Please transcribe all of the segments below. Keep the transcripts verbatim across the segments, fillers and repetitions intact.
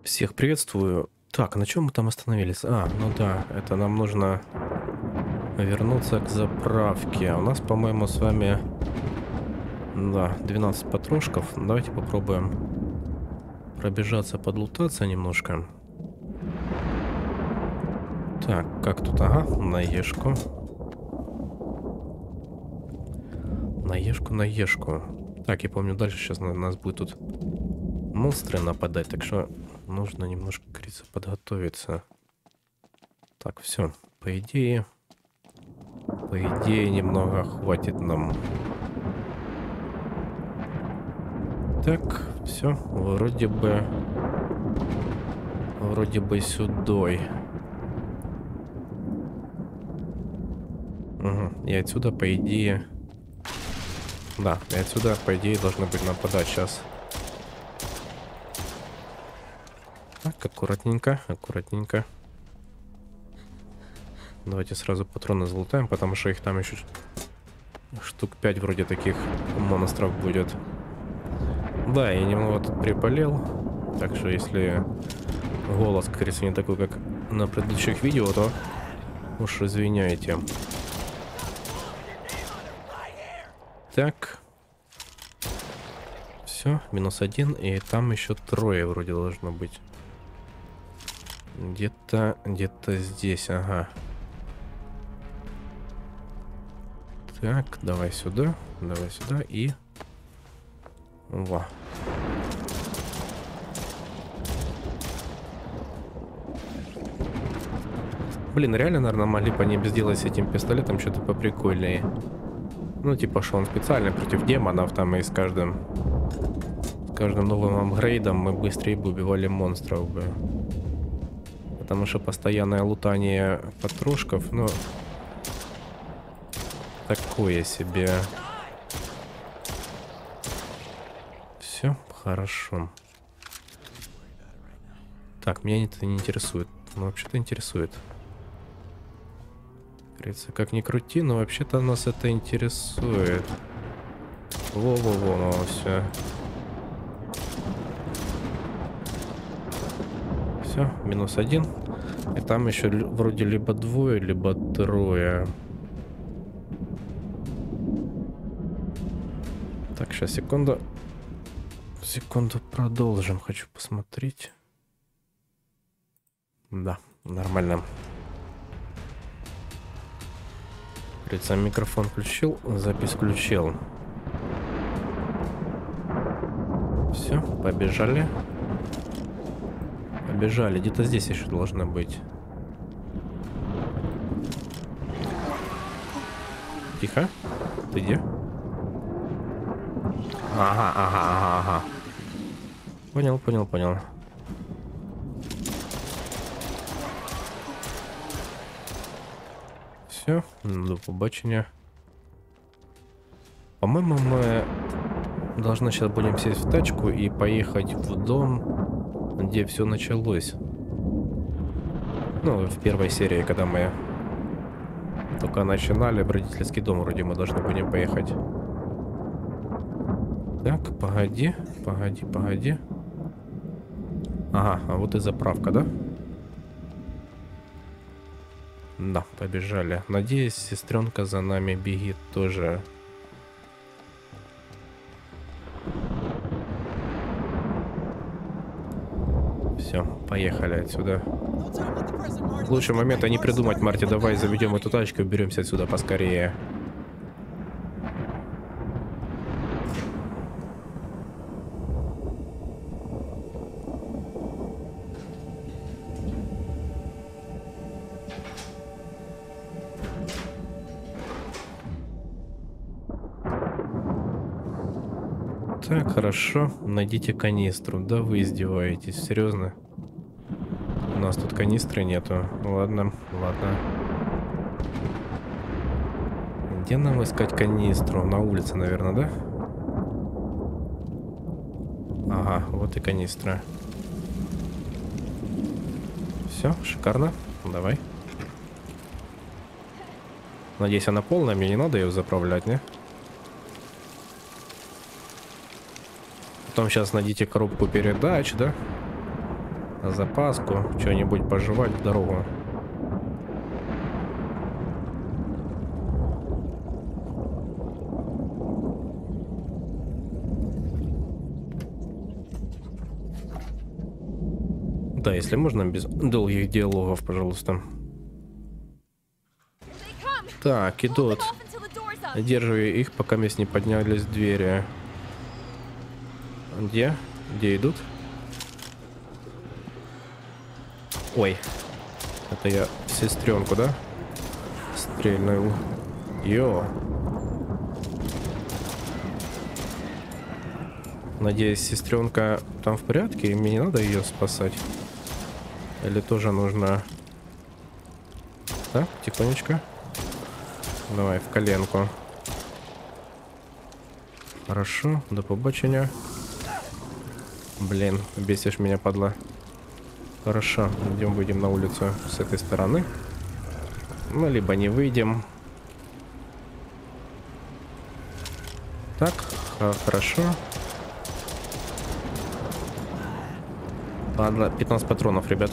Всех приветствую. Так, на чем мы там остановились? А, ну да, это нам нужно вернуться к заправке. У нас, по-моему, с вами, да, двенадцать патрошков. Давайте попробуем пробежаться, подлутаться немножко. Так, как тут? Ага, на ешку. На ешку, на ешку. Так, я помню, дальше сейчас на нас будет тут монстры нападать, так что нужно немножко, как говорится, подготовиться. Так, все. По идее, по идее, немного хватит нам. Так, все, вроде бы, вроде бы сюдой. Угу. И отсюда, по идее, да, и отсюда, по идее, должны быть нападать сейчас. Так, аккуратненько, аккуратненько. Давайте сразу патроны залутаем, потому что их там еще штук пять вроде таких монстров будет. Да, я немного тут приболел, так что если голос, как говорится, не такой, как на предыдущих видео, то уж извиняйте. Так. Все, минус один, и там еще трое вроде должно быть. Где-то, где-то здесь, ага. Так, давай сюда, давай сюда и... Во. Блин, реально, наверное, могли бы они сделать с этим пистолетом что-то поприкольнее. Ну, типа, что он специально против демонов, там, и с каждым... С каждым новым апгрейдом мы быстрее бы убивали монстров бы. Потому что постоянное лутание патрошков, ну... Такое себе. Все хорошо. Так, меня это не интересует. Ну, вообще-то интересует. Говорится, как ни крути, но вообще-то нас это интересует. Во-во-во, ну все. Все, минус один. И там еще вроде либо двое, либо трое. Так, сейчас, секунду. Секунду, продолжим. Хочу посмотреть. Да, нормально. Говорится, микрофон включил, запись включил. Все, побежали. Побежали. Где-то здесь еще должна быть. Тихо. Ты где? Ага, ага, ага, ага. Понял, понял, понял. Все, до побачення. По-моему, мы должны сейчас будем сесть в тачку и поехать в дом, где все началось. Ну, в первой серии, когда мы только начинали, в родительский дом вроде мы должны будем поехать. Так, погоди, погоди, погоди. Ага, а вот и заправка, да? Да, побежали. Надеюсь, сестренка за нами бегит тоже. Все, поехали отсюда. Лучший момент не придумать, Марти. Давай заведем эту тачку и беремся отсюда поскорее. Так, хорошо. Найдите канистру. Да вы издеваетесь, серьезно? У нас тут канистры нету. Ладно, ладно. Где нам искать канистру? На улице, наверное, да? Ага, вот и канистра. Все, шикарно. Давай. Надеюсь, она полная, мне не надо ее заправлять, не? Потом сейчас найдите коробку передач, да? запаску, что-нибудь пожевать в дорогу. Да, если можно, без долгих диалогов, пожалуйста. Так, идут. Держи их, пока мы не поднялись двери. Где? Где идут? Ой. Это я сестренку, да? Стрельнул. Йо. Надеюсь, сестренка там в порядке, и мне не надо ее спасать. Или тоже нужно... Так, тихонечко. Давай, в коленку. Хорошо, до побачення. Блин, бесишь меня, падла. Хорошо, идем, выйдем на улицу с этой стороны. Ну, либо не выйдем. Так, хорошо. Ладно, пятнадцать патронов, ребят.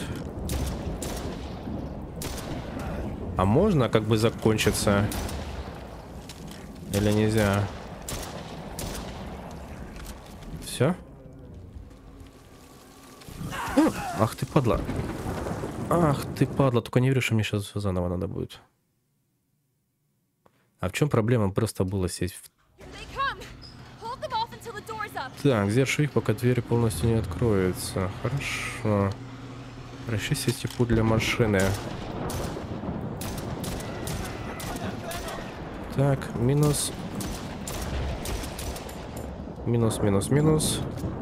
А можно как бы закончиться? Или нельзя? Все? Ах ты падла. Ах ты падла. Только не верю, что мне сейчас заново надо будет. А в чем проблема? Просто было сесть в... Так, держи их, пока двери полностью не откроются. Хорошо. Расчисти типу для машины. Так, минус. Минус, минус, минус.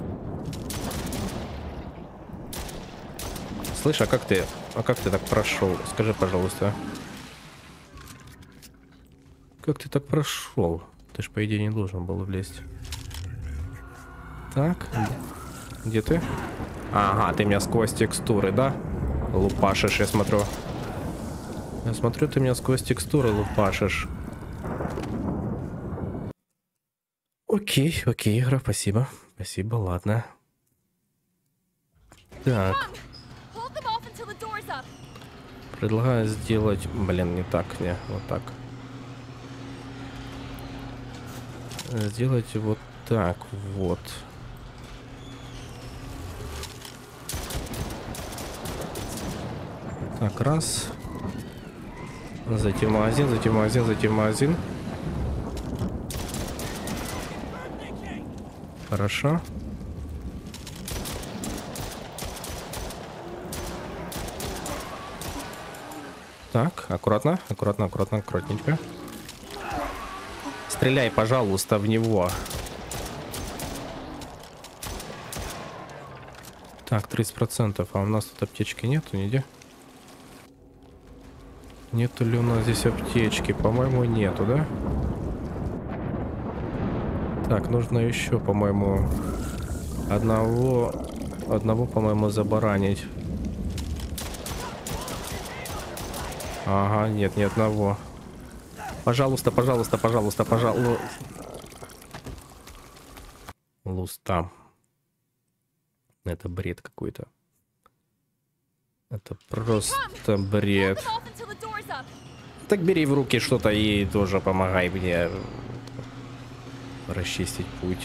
Слышь, а как ты? А как ты так прошел? Скажи, пожалуйста. Как ты так прошел? Ты ж, по идее, не должен был влезть. Так, где ты? Ага, ты меня сквозь текстуры, да? Лупашишь, я смотрю. Я смотрю, ты меня сквозь текстуры лупашишь. Окей, окей, игра, спасибо. Спасибо, ладно. Так. Предлагаю сделать... Блин, не так, не, вот так. Сделать вот так, вот. Так, раз. Зайти в магазин, зайти в магазин, зайти в магазин. Хорошо. Так, аккуратно, аккуратно, аккуратно, аккуратненько. Стреляй, пожалуйста, в него. Так, тридцать процентов. А у нас тут аптечки нету нигде? Нету ли у нас здесь аптечки? По-моему, нету, да? Так, нужно еще, по-моему, одного... Одного, по-моему, забаранить. Ага, нет, ни одного. Пожалуйста, пожалуйста, пожалуйста, пожалуйста. Луста. Это бред какой-то. Это просто бред. Так бери в руки что-то и тоже помогай мне расчистить путь.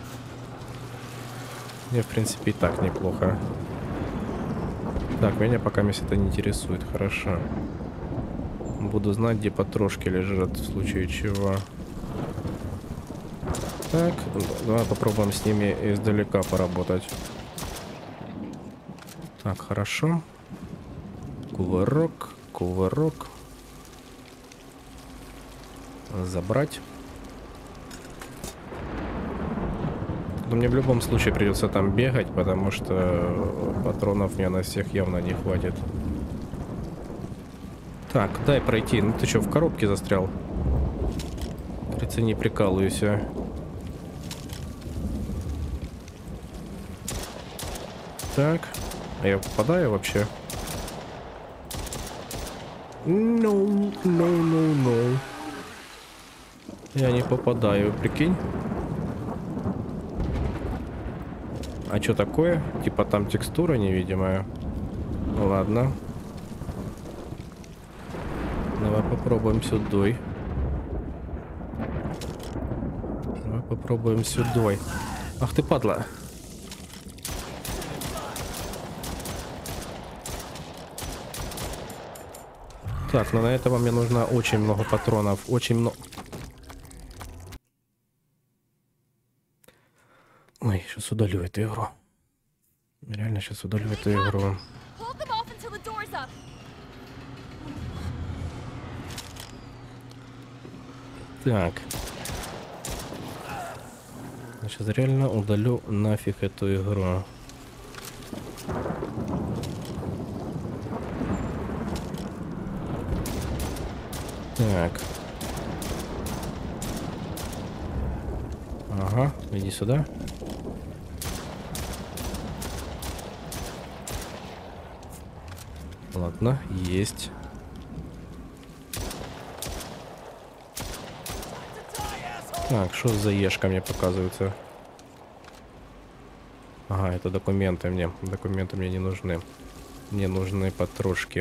Мне, в принципе, и так неплохо. Так, меня пока это не интересует. Хорошо. Буду знать, где потрошки лежат, в случае чего. Так, давай попробуем с ними издалека поработать. Так, хорошо. Кувырок, кувырок. Забрать. Но мне в любом случае придется там бегать, потому что патронов мне на всех явно не хватит. Так, дай пройти. Ну ты что, в коробке застрял? Говорится, не прикалывайся. Так. А я попадаю вообще? No, no, no, no. Я не попадаю, прикинь. А что такое? Типа там текстура невидимая. Ну ладно. Давай попробуем сюда. Давай попробуем сюда. Ах ты падла. Так, но на этого мне нужно очень много патронов. Очень много. Ой, сейчас удалю эту игру. Реально сейчас удалю эту игру. Так. Я сейчас реально удалю нафиг эту игру. Так. Ага, иди сюда. Ладно, есть. Так, что за ешка мне показывается? Ага, это документы мне. Документы мне не нужны. Мне нужны патрошки.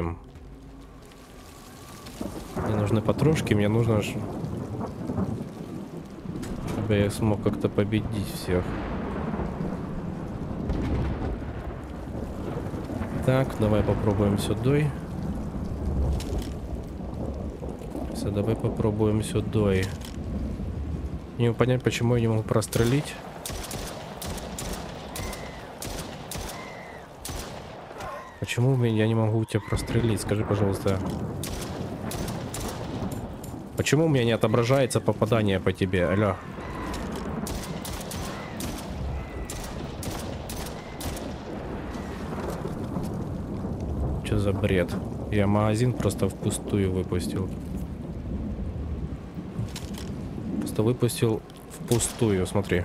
Мне нужны патрошки, мне нужно, чтобы я смог как-то победить всех. Так, давай попробуем сюда. Все, давай попробуем сюда. Не могу понять, почему я не могу прострелить. Почему я не могу тебя прострелить? Скажи, пожалуйста. Почему у меня не отображается попадание по тебе? Алло. Что за бред? Я магазин просто впустую выпустил. Просто выпустил впустую, смотри.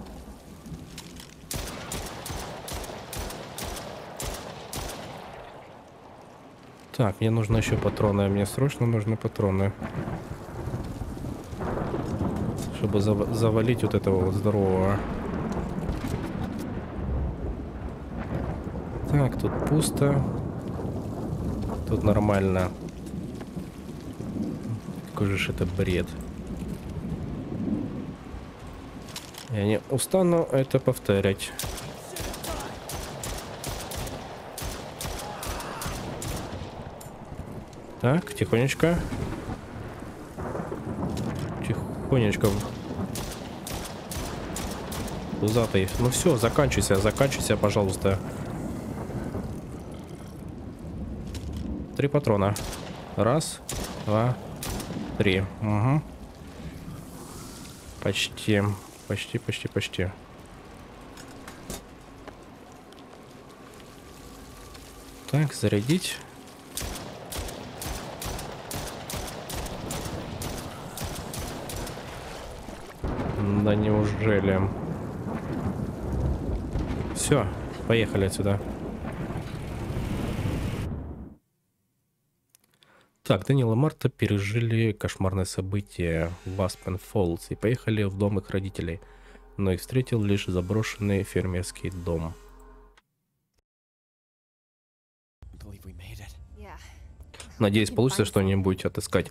Так, мне нужно еще патроны. Мне срочно нужны патроны. Чтобы зав завалить вот этого вот здорового. Так, тут пусто. Тут нормально. Какой же это бред. Я не устану это повторять. Так, тихонечко. Тихонечко. Пузатый. Ну все, заканчивайся, заканчивайся, пожалуйста. Три патрона. Раз, два, три. Угу. Почти. Почти, почти, почти. Так, зарядить. Да неужели? Все, поехали отсюда. Так, Даниэл и Марта пережили кошмарное событие в Aspen Falls и поехали в дом их родителей, но их встретил лишь заброшенный фермерский дом. Надеюсь, получится что-нибудь отыскать.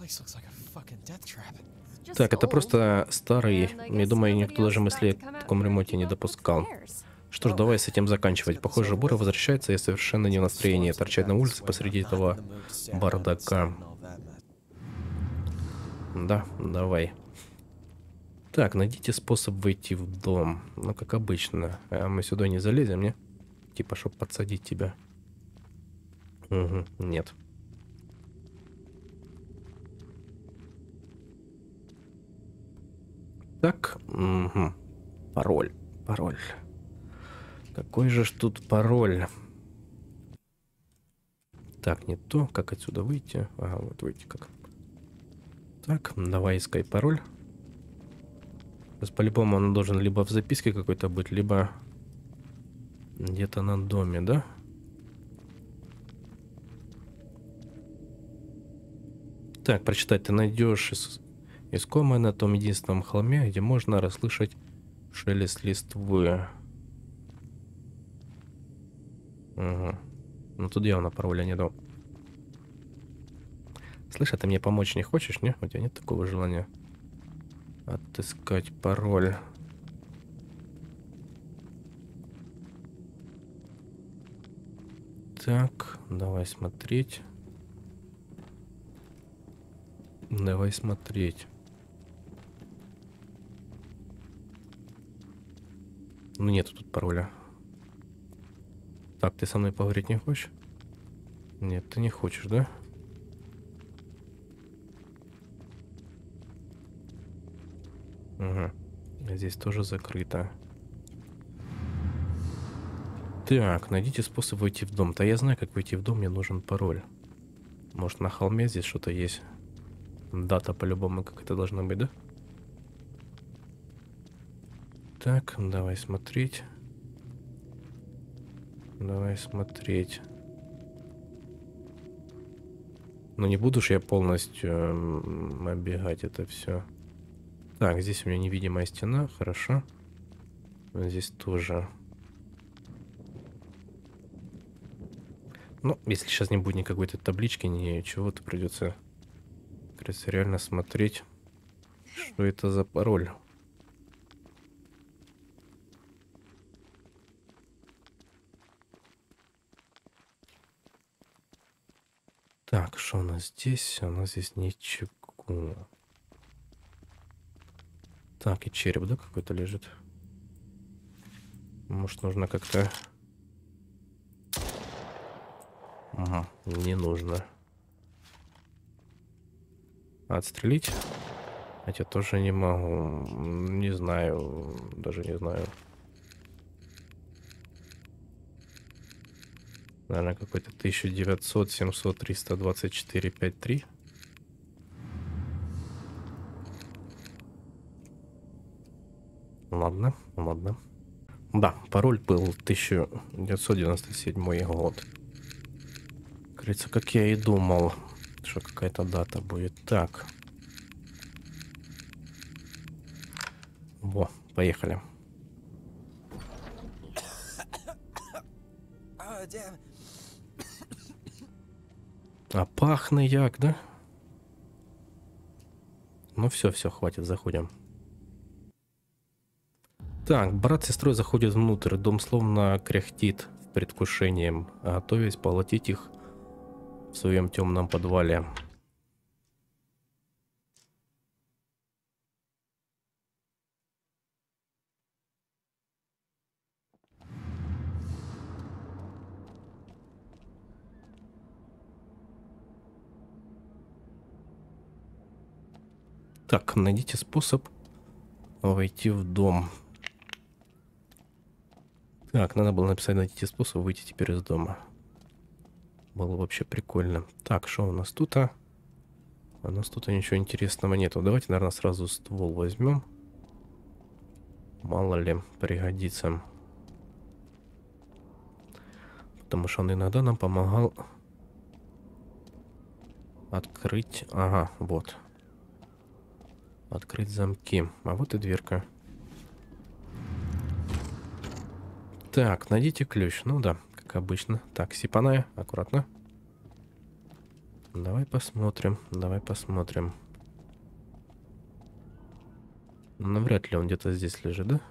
Так, это просто старый. Я думаю, никто даже мысли о таком ремонте не допускал. Что ж, давай с этим заканчивать. Похоже, Бура возвращается и совершенно не в настроении торчать на улице посреди этого бардака. Да, давай. Так, найдите способ выйти в дом. Ну, как обычно. А мы сюда не залезем, не? Типа, чтобы подсадить тебя. Угу, нет. Так, угу. Пароль, пароль. Какой же ж тут пароль? Так, не то. Как отсюда выйти? Ага, вот выйти как. Так, давай искай пароль. По-любому он должен либо в записке какой-то быть, либо где-то на доме, да? Так, прочитать ты найдешь из... искомое на том единственном холме, где можно расслышать шелест листвы. Угу. Ну тут явно пароля не дал. Слышь, а ты мне помочь не хочешь, не? У тебя нет такого желания отыскать пароль? Так, давай смотреть. Давай смотреть. Ну нету тут пароля. Так, ты со мной поговорить не хочешь? Нет, ты не хочешь, да? Угу. Здесь тоже закрыто. Так, найдите способ войти в дом. Да я знаю, как войти в дом, мне нужен пароль. Может, на холме здесь что-то есть? Дата по-любому, как это должно быть, да? Так, давай смотреть. Давай смотреть. Ну не буду ж я полностью э, оббегать это все. Так, здесь у меня невидимая стена, хорошо. Здесь тоже. Ну, если сейчас не будет никакой таблички, ничего, то придется, кажется, реально смотреть, что это за пароль. Так, что у нас здесь? У нас здесь ничего. Так, и череп, да, какой-то лежит? Может, нужно как-то... Ага, не нужно. Отстрелить? Хотя тоже не могу. Не знаю, даже не знаю. Наверное, какой-то тысяча девятьсот, семьсот, триста двадцать четыре, пятьдесят три. Ладно, ладно. Да, пароль был тысяча девятьсот девяносто седьмой год. Кажется, как я и думал, что какая-то дата будет. Так. Во, поехали. А пахнет як, да? Ну все, все, хватит, заходим. Так, брат с сестрой заходит внутрь. Дом словно кряхтит в предвкушении, готовясь полотить их в своем темном подвале. Так, найдите способ войти в дом. Так, надо было написать, найдите способ выйти теперь из дома. Было вообще прикольно. Так, что у нас тут? А? У нас тут ничего интересного нету. Давайте, наверное, сразу ствол возьмем. Мало ли, пригодится. Потому что он иногда нам помогал открыть... Ага, вот. Открыть замки. А вот и дверка. Так, найдите ключ. Ну да, как обычно. Так, сипаная, аккуратно. Давай посмотрим, давай посмотрим. Ну, вряд ли он где-то здесь лежит, да?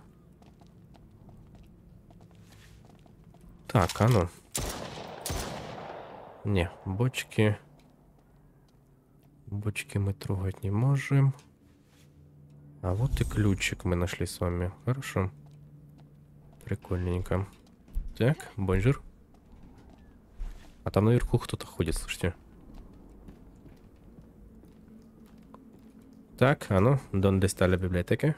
Так, а ну. Не, бочки. Бочки мы трогать не можем. А вот и ключик мы нашли с вами. Хорошо. Прикольненько. Так, бонжур. А там наверху кто-то ходит, слушайте. Так, а ну, ¿dónde está la biblioteca?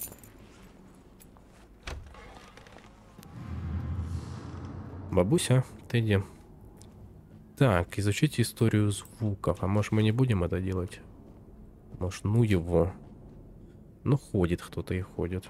Бабуся, ты где? Так, изучите историю звуков. А может, мы не будем это делать? Может, ну его. Ну, ходит кто-то и ходит.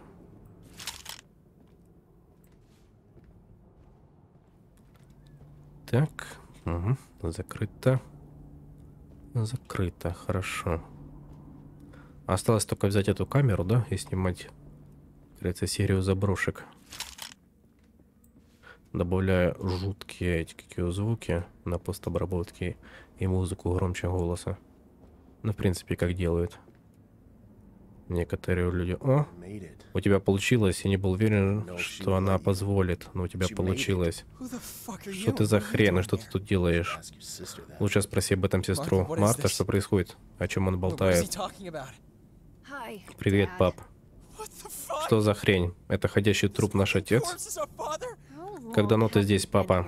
Так, угу, закрыто. Закрыто, хорошо. Осталось только взять эту камеру, да, и снимать, кажется, серию заброшек. добавляя жуткие эти какие звуки на постобработке и музыку громче голоса. Ну, в принципе, как делают некоторые люди. О, у тебя получилось. Я не был уверен, что она позволит, но у тебя получилось. Что ты за хрен и что ты тут делаешь? Лучше спроси об этом сестру. Марта, что происходит? О чем он болтает? Привет, пап. Что за хрень? Это ходящий труп наш отец? Как давно ты здесь, папа?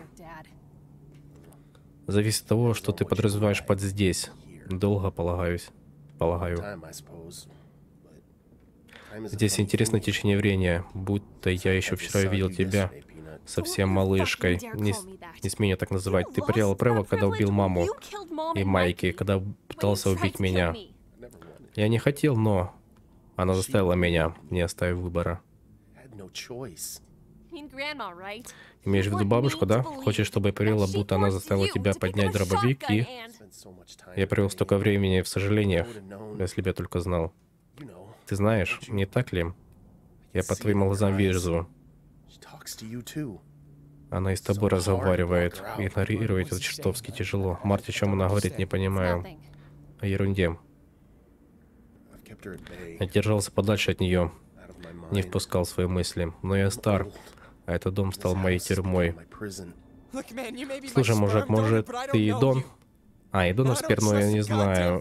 Зависит от того, что ты подразумеваешь под здесь. Долго, полагаюсь. Полагаю. Здесь интересное течение времени, будто я еще вчера видел тебя совсем малышкой. Не, не смей меня так называть. Ты потерял право, когда убил маму и Майки, когда пытался убить меня. Я не хотел, но она заставила меня, не оставив выбора. Имеешь в виду бабушку, да? Хочешь, чтобы я поверила, будто она заставила тебя поднять дробовик и... Я провел столько времени в сожалениях, если бы я только знал. Ты знаешь, не так ли? Я по твоим глазам вижу. Она и с тобой разговаривает. Игнорировать это чертовски тяжело. Марти, о чем она говорит, не понимаю. О ерунде. Я держался подальше от нее. Не впускал свои мысли. Но я стар. А этот дом стал моей тюрьмой. Слушай, мужик, может, ты и Дон? А, и донор сперму я не знаю.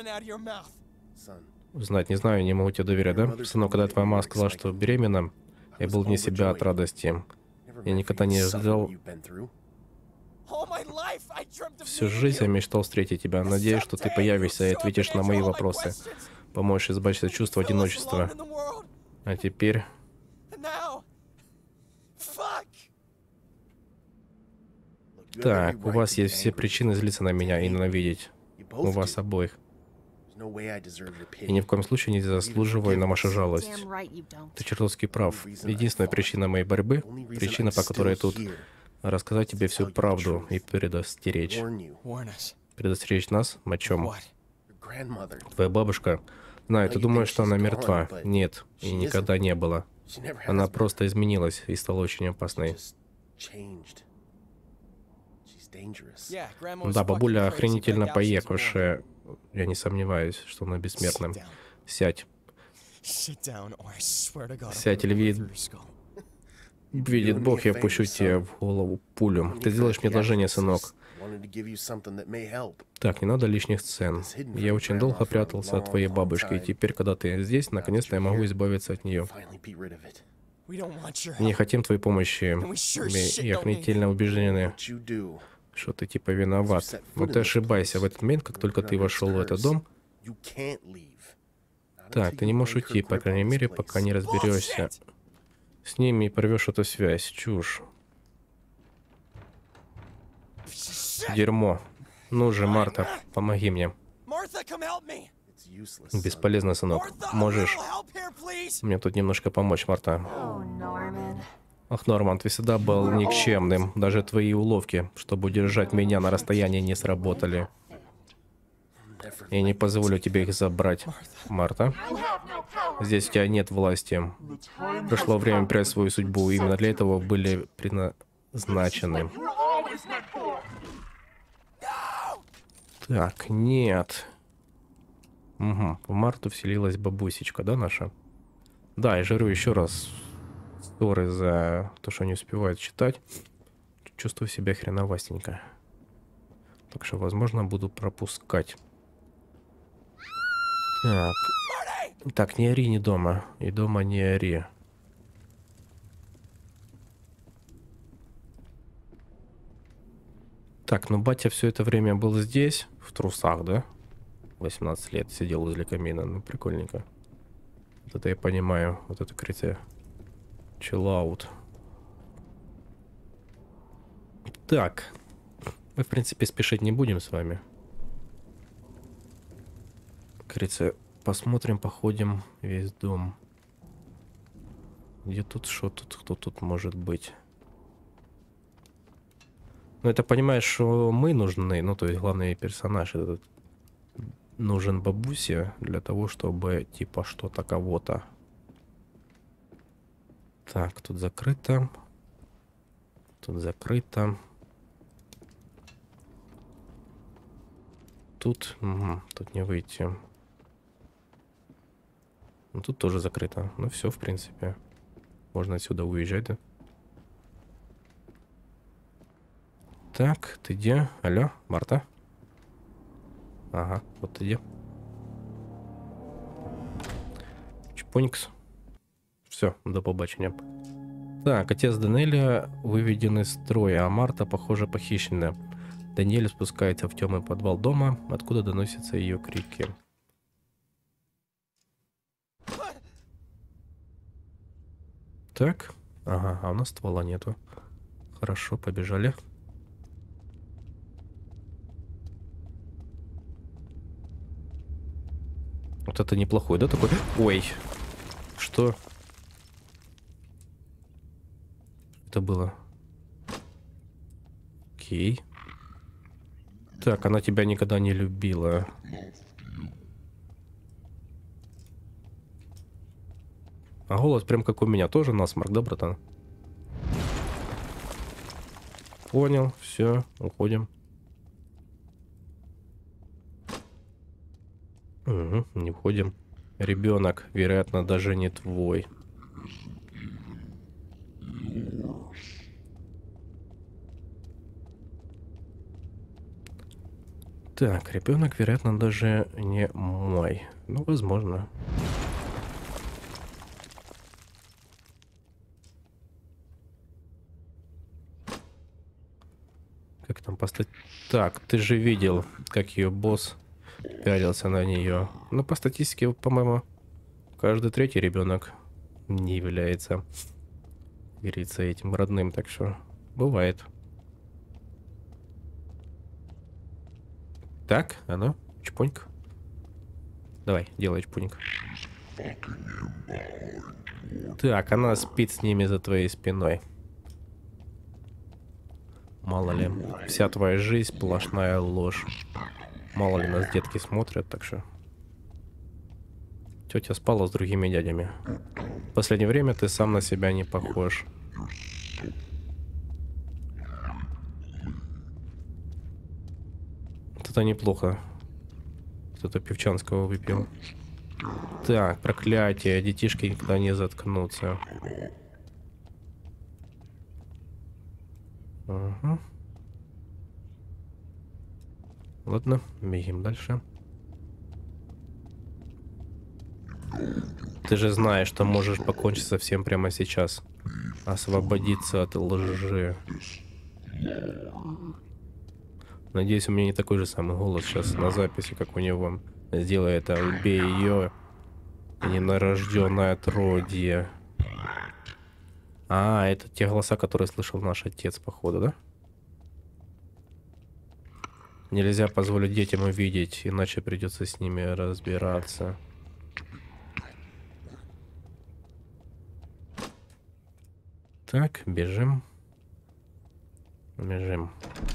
Знать не знаю, не могу тебе доверять, да? Сынок, когда твоя мама сказала, что беременна, я был вне себя от радости. Я никогда не ждал... Всю жизнь я мечтал встретить тебя. Надеюсь, что ты появишься и ответишь на мои вопросы. Поможешь избавиться от чувства одиночества. А теперь... Так, у вас есть все причины злиться на меня и ненавидеть. У вас обоих. И ни в коем случае не заслуживаю на вашу жалость. Ты чертовски прав. Единственная причина моей борьбы, причина, по которой я тут, рассказать тебе всю правду и предостеречь. Предостеречь нас? О чем? Твоя бабушка... Знаю, ты думаешь, что она мертва. Нет, и никогда не была. Она просто изменилась и стала очень опасной. Да, бабуля охренительно поехавшая. Я не сомневаюсь, что она бессмертна. Сядь. Сядь, или видит... Видит Бог, я пущу тебе в голову пулю. Ты сделаешь мне одолжение, сынок. Так, не надо лишних сцен. Я очень долго прятался от твоей бабушки, и теперь, когда ты здесь, наконец-то я могу избавиться от нее. Мы не хотим твоей помощи. Мы охренительно убеждены, что ты типа виноват. Но ты ошибайся. В этот момент, как только ты вошел в этот дом... Так, ты не можешь уйти, по крайней мере, пока не разберешься с ними и порвешь эту связь. Чушь. Дерьмо. Ну же, Марта, помоги мне. Бесполезно, сынок. Можешь мне тут немножко помочь, Марта? Ах, Норман, ты всегда был никчемным. Даже твои уловки, чтобы удержать меня на расстоянии, не сработали. Я не позволю тебе их забрать, Марта. Здесь у тебя нет власти. Пришло время принять свою судьбу. Именно для этого были предназначены. Так, нет. Угу. В Марту вселилась бабусечка, да, наша? Да, я жарю еще раз. Ссоры за то, что не успевают читать. Чувствую себя хреновастенько. Так что, возможно, буду пропускать. Так. Так, не ори, не дома. И дома не ори. Так, ну батя все это время был здесь, в трусах, да? восемнадцать лет сидел возле камина, ну прикольненько. Вот это я понимаю, вот это крития. Chill out. Так, мы в принципе спешить не будем с вами. Крития, посмотрим, походим весь дом. Где тут, что тут, кто тут может быть? Ну, это понимаешь, что мы нужны, ну, то есть главный персонаж этот нужен бабусе для того, чтобы, типа, что-то кого-то. Так, тут закрыто. Тут закрыто. Тут... Угу, тут не выйти. Ну, тут тоже закрыто. Ну все, в принципе. Можно отсюда уезжать, да? Так, ты где? Алло, Марта? Ага, вот ты где? Чпоникс. Все, до побачення. Так, отец Даниэля выведен из строя, а Марта, похоже, похищена. Даниэль спускается в темный подвал дома, откуда доносятся ее крики. Так, ага, а у нас ствола нету. Хорошо, побежали. Вот это неплохой, да, такой? Ой, что? Это было? Окей. Так, она тебя никогда не любила. А голос прям как у меня, тоже насморк, да, братан? Понял, все, уходим. Угу, не уходим. Ребенок, вероятно, даже не твой. Так, ребенок, вероятно, даже не мой. Ну, возможно. Как там поставить? Так, ты же видел, как ее босс пялился на нее. Ну, по статистике, по-моему, каждый третий ребенок не является, как говорится, этим родным, так что бывает. Так, а ну, чпоньк. Давай, делай чпоньк. Так, она спит с ними за твоей спиной. Мало ли, вся твоя жизнь сплошная ложь. Мало ли нас детки смотрят, так что... Тетя спала с другими дядями. В последнее время ты сам на себя не похож. Вот это неплохо. Кто-то пивчанского выпил. Так, проклятие. Детишки никогда не заткнутся. Угу. Ладно, бегим дальше. Ты же знаешь, что можешь покончить со всем прямо сейчас. Освободиться от лжи. Надеюсь, у меня не такой же самый голос сейчас на записи, как у него. Сделай это, убей ее. Ненарожденное отродье. А, это те голоса, которые слышал наш отец, походу, да? Нельзя позволить детям увидеть, иначе придется с ними разбираться. Так, бежим. Бежим.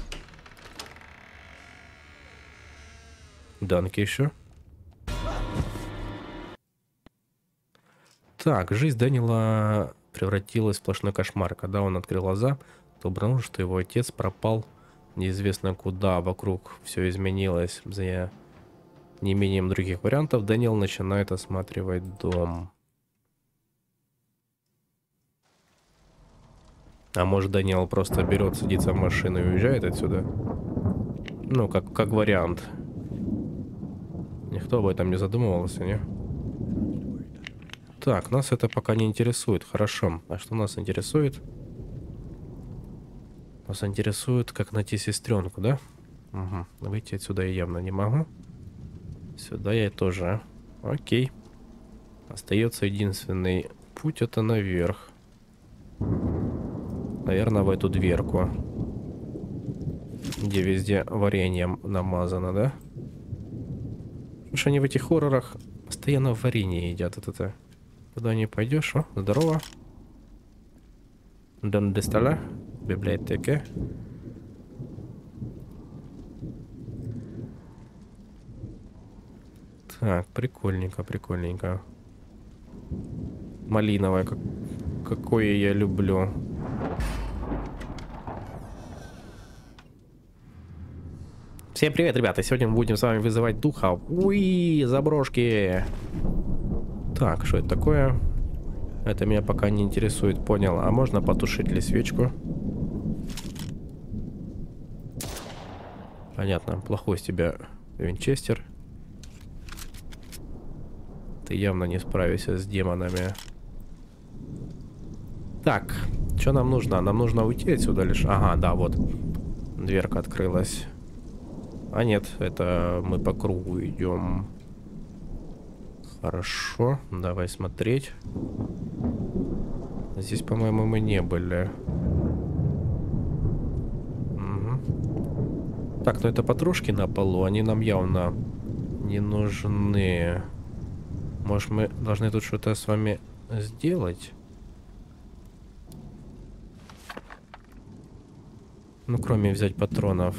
Данки еще. Так, жизнь Дэниела превратилась в сплошной кошмар. Когда он открыл глаза, то обнаружил, что его отец пропал неизвестно куда. Вокруг все изменилось. За неимением других вариантов Дэниел начинает осматривать дом. А может, Дэниел просто берет, садится в машину и уезжает отсюда? Ну, как, как вариант. Никто об этом не задумывался, не? Так, нас это пока не интересует. Хорошо. А что нас интересует? Нас интересует, как найти сестренку, да? Угу. Выйти отсюда я явно не могу. Сюда я тоже. Окей. Остается единственный путь, это наверх. Наверное, в эту дверку. Где везде вареньем намазано, да? Потому что они в этих хоррорах постоянно в варенье едят. Вот это. Куда не пойдешь? О, здорово. Донде стола? Библиотека. Так, прикольненько, прикольненько. Малиновое, как... какое я люблю. Всем привет, ребята! Сегодня мы будем с вами вызывать духа. Уи, заброшки! Так, что это такое? Это меня пока не интересует, понял. А можно потушить ли свечку? Понятно, плохой с тебя винчестер. Ты явно не справишься с демонами. Так, что нам нужно? Нам нужно уйти отсюда лишь. Ага, да, вот. Дверка открылась. А нет, это мы по кругу идем. Хорошо, давай смотреть. Здесь, по-моему, мы не были. Угу. Так, ну это патрушки на полу, они нам явно не нужны. Может, мы должны тут что-то с вами сделать? Ну, кроме взять патронов.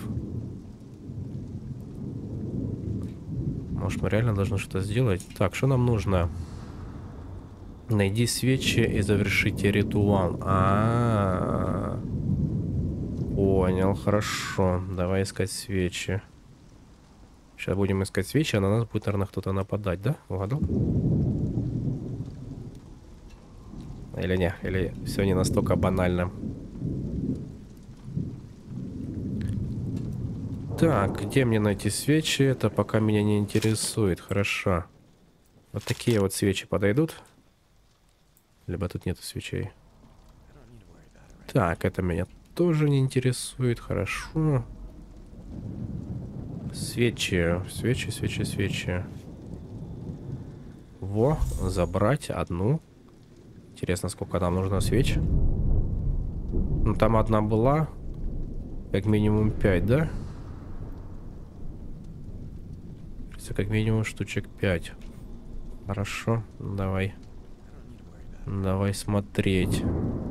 Может, мы реально должны что-то сделать? Так, что нам нужно? Найди свечи и завершите ритуал. А, -а, -а. Понял, хорошо. Давай искать свечи. Сейчас будем искать свечи, а на нас будет, наверное, кто-то нападать, да? Угадал? Или не? Или все не настолько банально? Так, где мне найти свечи? Это пока меня не интересует. Хорошо. Вот такие вот свечи подойдут? Либо тут нету свечей. Так, это меня тоже не интересует. Хорошо. Свечи. Свечи, свечи, свечи. Во, забрать одну. Интересно, сколько нам нужно свеч? Ну, там одна была. Как минимум пять, да? Как минимум штучек пять. Хорошо, давай. Давай смотреть.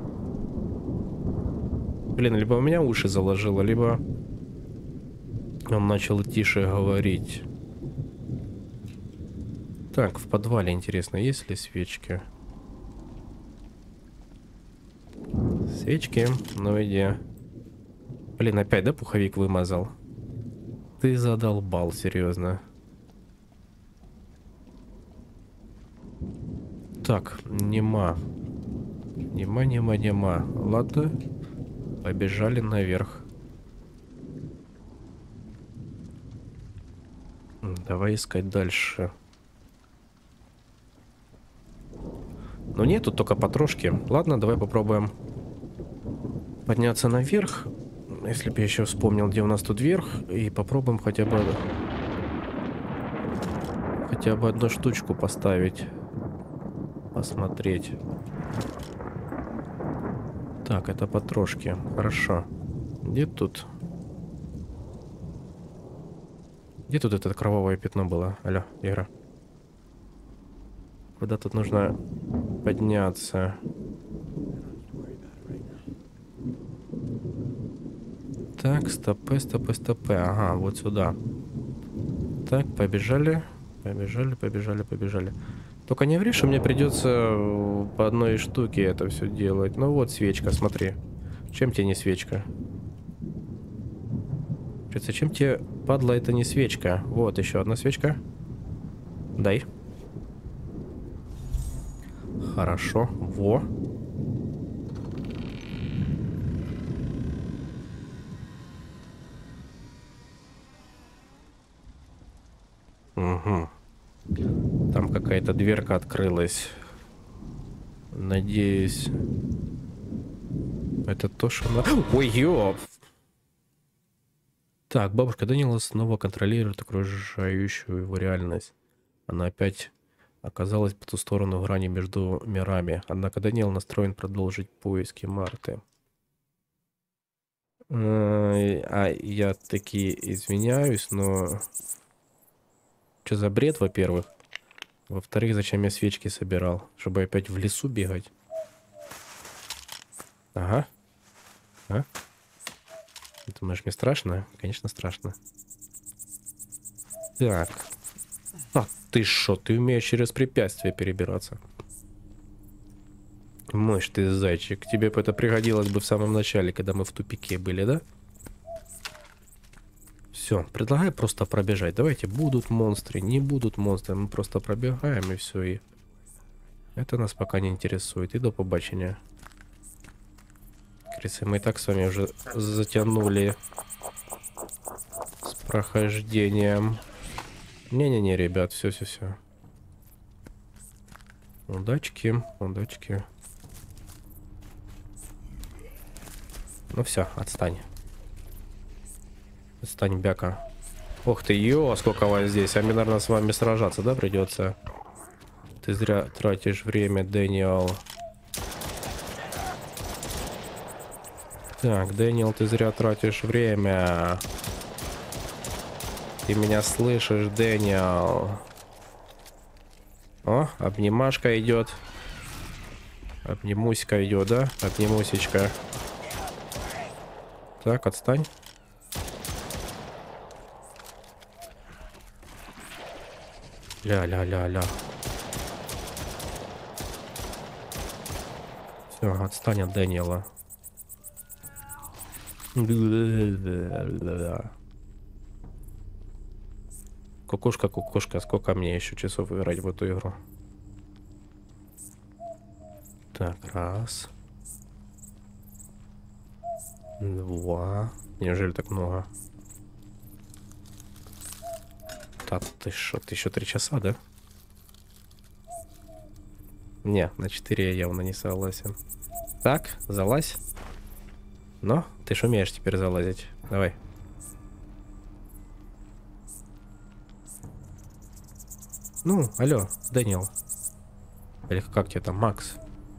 Блин, либо у меня уши заложило, либо он начал тише говорить. Так, в подвале интересно, есть ли свечки? Свечки, ну иди. Блин, опять, да, пуховик вымазал? Ты задолбал, серьезно. Так, нема. Нема, нема, нема. Ладно. Побежали наверх. Давай искать дальше. Ну нет, тут только потрошки. Ладно, давай попробуем подняться наверх. Если бы я еще вспомнил, где у нас тут верх. И попробуем хотя бы... Хотя бы одну штучку поставить. Посмотреть. Так, это потрошки. Хорошо. Где тут? Где тут это кровавое пятно было? Алло, игра. Куда тут нужно подняться? Так, стопы, стопы, стопы. Ага, вот сюда. Так, побежали. Побежали, побежали, побежали. Только не ври, что мне придется по одной штуке это все делать. Ну вот свечка, смотри. Чем тебе не свечка? Зачем тебе, падла, это не свечка? Вот еще одна свечка. Дай. Хорошо. Во. Угу. Там какая-то дверка открылась. Надеюсь, это то, что она... Ой, ёп! Так, бабушка Дэниела снова контролирует окружающую его реальность. Она опять оказалась по ту сторону грани между мирами. Однако Дэниел настроен продолжить поиски Марты. А я таки извиняюсь, но... Что за бред, во-первых? Во-вторых, зачем я свечки собирал? Чтобы опять в лесу бегать? Ага. А? Думаешь, мне страшно? Конечно, страшно. Так. А, ты шо? Ты умеешь через препятствия перебираться. Мощь ты, зайчик. Тебе бы это пригодилось бы в самом начале, когда мы в тупике были, да? Все, предлагаю просто пробежать. Давайте, будут монстры, не будут монстры. Мы просто пробегаем и все. И это нас пока не интересует. И до побачення. Крисы, мы и так с вами уже затянули с прохождением. Не-не-не, ребят, все-все-все. Удачки, удачки. Ну все, отстань. Отстань, бяка. Ох ты, ё, сколько вас здесь. А мне, наверное, с вами сражаться, да, придется? Ты зря тратишь время, Дэниел. Так, Дэниел, ты зря тратишь время. Ты меня слышишь, Дэниел? О, обнимашка идет. Обнимусика идет, да? Обнимусечка. Так, отстань. Ля-ля-ля-ля. Все, отстань от Дэниела. Кукушка, кукушка, сколько мне еще часов играть в эту игру? Так, раз. Два. Неужели так много? Да ты шо, ты еще три часа, да? Не, на четыре я явно не согласен. Так, залазь. Но ты ж умеешь теперь залазить. Давай. Ну, алло, Дэниел. Или как тебе там, Макс?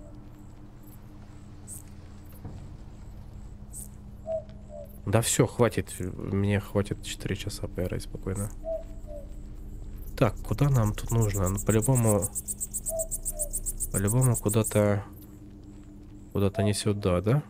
Да все, хватит. Мне хватит четыре часа поиграть спокойно. Так, куда нам тут нужно? Ну, по-любому... По-любому куда-то... Куда-то не сюда, да?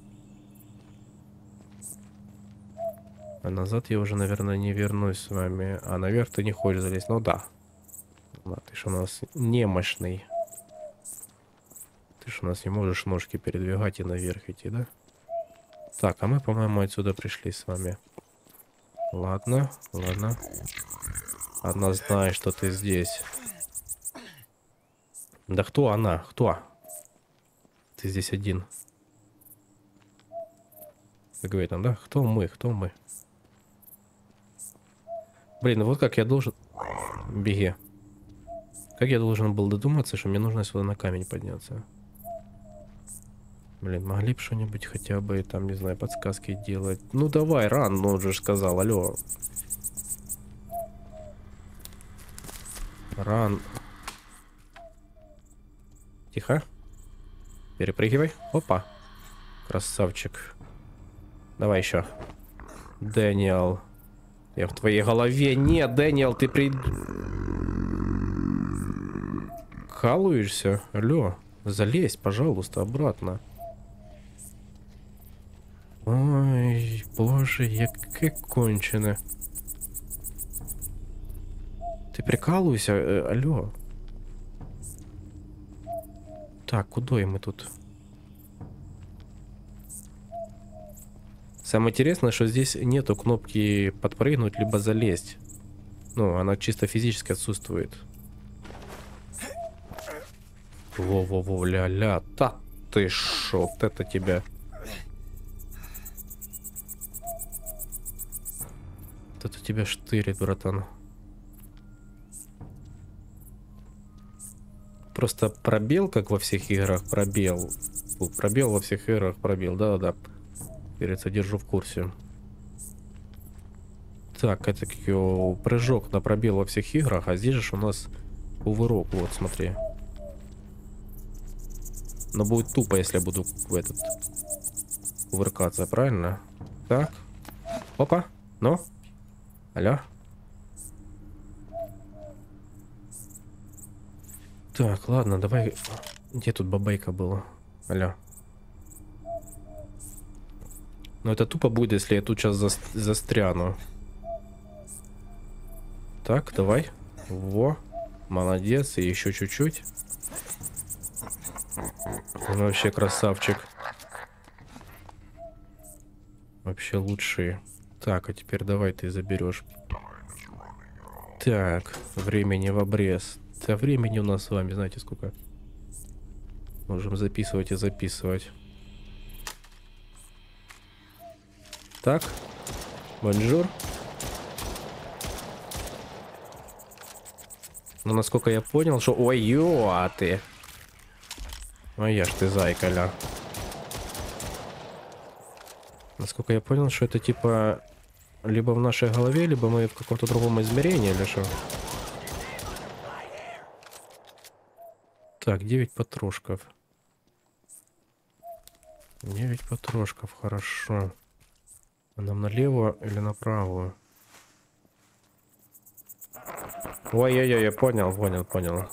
А назад я уже, наверное, не вернусь с вами. А наверх ты не хочешь залезть? Ну да. Да, ты ж у нас немощный. Ты ж у нас не можешь ножки передвигать и наверх идти, да? Так, а мы, по-моему, отсюда пришли с вами. Ладно, ладно. Она знает, что ты здесь. Да кто она? Кто? Ты здесь один. Как говорит он, да? Кто мы? Кто мы? Блин, вот как я должен... Беги. Как я должен был додуматься, что мне нужно сюда на камень подняться? Блин, могли бы что-нибудь хотя бы, там, не знаю, подсказки делать. Ну давай, ран, ну он же сказал, алло. Ран. Тихо. Перепрыгивай. Опа. Красавчик. Давай еще. Дэниел. Я в твоей голове. Нет, Дэниел, ты при... Халуешься? Алло. Залезь, пожалуйста, обратно. Ой, боже, яке кончене. Ты прикалывайся? Э, алло. Так, куда мы тут? Самое интересное, что здесь нету кнопки подпрыгнуть, либо залезть. Ну, она чисто физически отсутствует. Во-во-во, ля-ля. Да ты шо, вот это тебя. Вот это тебя штырит, братан. Просто пробел, как во всех играх, пробел. Пробел во всех играх, пробел, да-да-да. Перец, держу в курсе. Так, это прыжок на пробел во всех играх, а здесь же у нас кувырок, вот, смотри. Но будет тупо, если я буду в этот кувыркаться, правильно? Так. Опа. Ну. Алло. Так, ладно, давай. Где тут бабайка была? Алло. Но это тупо будет, если я тут сейчас за застряну. Так, давай. Во. Молодец. И еще чуть-чуть. Вообще красавчик. Вообще лучший. Так, а теперь давай ты заберешь. Так, времени в обрез. Да времени у нас с вами, знаете, сколько? Можем записывать и записывать. Так, бонжур. Ну, насколько я понял, что... Ой, ё, а ты... Ой, я ж ты зайкаля. Насколько я понял, что это типа... Либо в нашей голове, либо мы в каком-то другом измерении, или что? Так, девять патрошков. девять патрошков, хорошо. А нам налево или направо? Ой-ой-ой, я понял, понял, понял.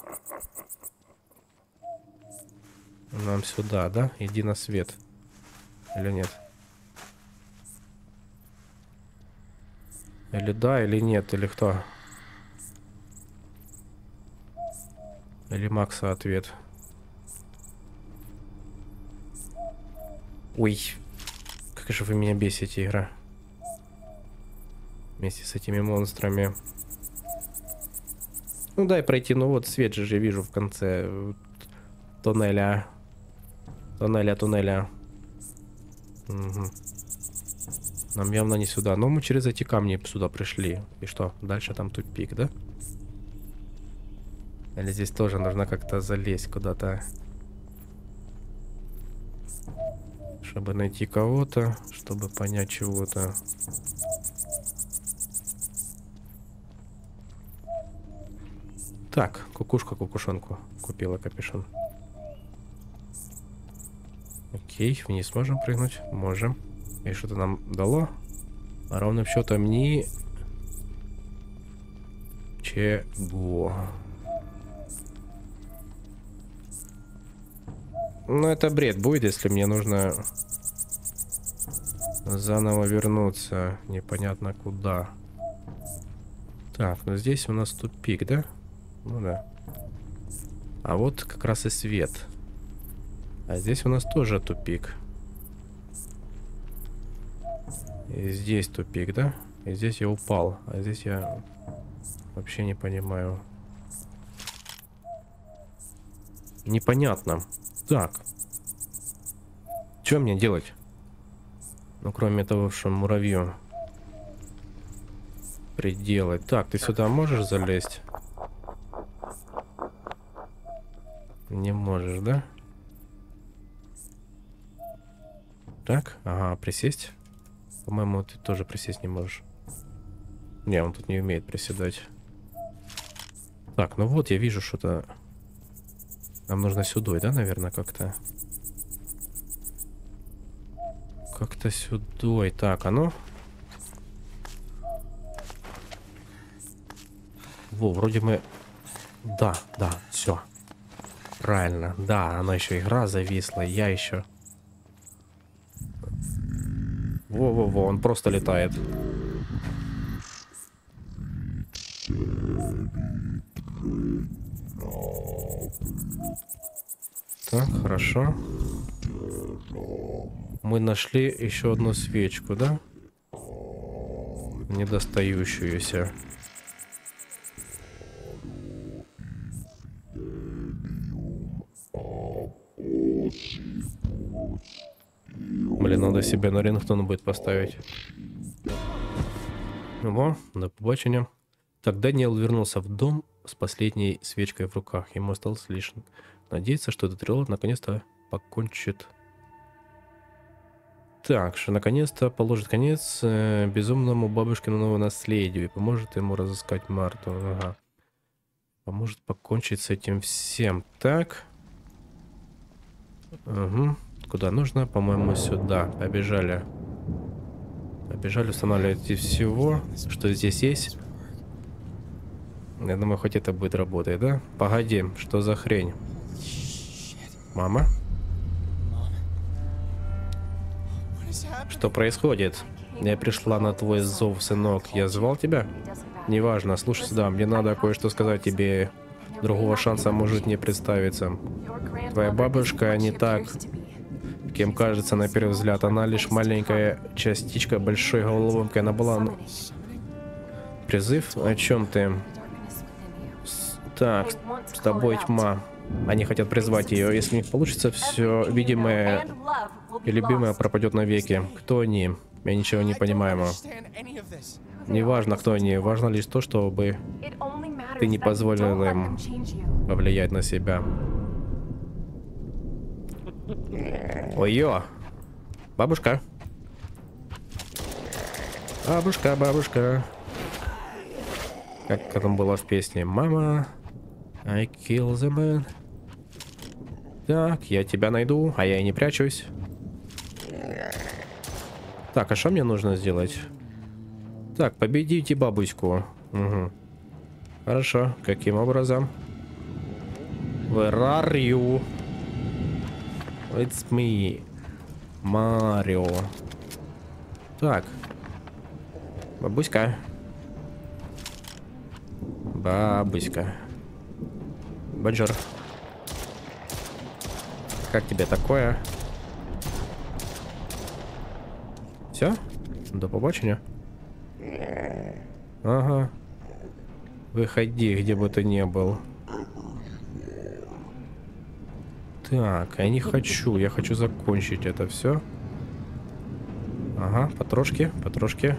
Нам сюда, да? Иди на свет. Или нет? Или да, или нет, или кто? Или Макса ответ. Ой, как же вы меня бесите, игра. Вместе с этими монстрами. Ну дай пройти, ну вот свет же я вижу в конце туннеля. Туннеля, туннеля. Угу. Нам явно не сюда. Но мы через эти камни сюда пришли. И что? Дальше там тупик, да? Или здесь тоже нужно как-то залезть куда-то. Чтобы найти кого-то, чтобы понять чего-то. Так, кукушка кукушонку купила капюшон. Окей, вниз можем прыгнуть? Можем. И что-то нам дало? А ровным счетом ни... Чего? Ну, это бред будет, если мне нужно заново вернуться. Непонятно куда. Так, ну здесь у нас тупик, да? Ну да. А вот как раз и свет. А здесь у нас тоже тупик. И здесь тупик, да? И здесь я упал. А здесь я вообще не понимаю. Непонятно. Так. Что мне делать? Ну, кроме того, что муравью приделать. Так, ты сюда можешь залезть? Не можешь, да? Так, ага, присесть. По-моему, ты тоже присесть не можешь. Не, он тут не умеет приседать. Так, ну вот, я вижу что-то. Нам нужно сюда, да, наверное, как-то? Как-то сюда. Так, а ну? Во, вроде мы... Да, да, все. Правильно. Да, она еще игра зависла. Я еще... Во-во-во, он просто летает. Так, хорошо. Мы нашли еще одну свечку, да? Недостающуюся. Блин, надо себе на рингтон будет поставить. Во, до побачення. Так, Дэниел вернулся в дом с последней свечкой в руках. Ему осталось лишь надеяться, что этот релот наконец-то покончит. Так, что наконец-то положит конец э, безумному бабушкиному наследию и поможет ему разыскать Марту. Ага. Поможет покончить с этим всем. Так. Угу. Куда нужно? По-моему, сюда. Побежали. Побежали устанавливать из всего, что здесь есть. Я думаю, хоть это будет работать, да? Погоди, что за хрень? Мама? Что происходит? Я пришла на твой зов, сынок. Я звал тебя? Неважно, слушай сюда. Мне надо кое-что сказать тебе. Другого шанса может не представиться. Твоя бабушка не так... кем кажется на первый взгляд. Она лишь маленькая частичка большой головоломки. Она была... ну, призыв? О чем ты? С... Так, с тобой тьма. Они хотят призвать ее. Если у них получится, все видимое и любимое пропадет навеки. Кто они? Я ничего не понимаю. Неважно, кто они. Важно лишь то, чтобы ты не позволил им повлиять на себя. Ой-ё! Бабушка! Бабушка, бабушка! Как там было в песне? Мама, I kill the man. Так, я тебя найду, а я и не прячусь. Так, а что мне нужно сделать? Так, победите бабуську. Угу. Хорошо, каким образом? Where are you? It's me, Марио. Так. Бабуська. Бабуська. Бонжур. Как тебе такое? Все? До побачення. Ага. Выходи, где бы ты ни был. Так, я не хочу. Я хочу закончить это все. Ага, потрошки, потрошки.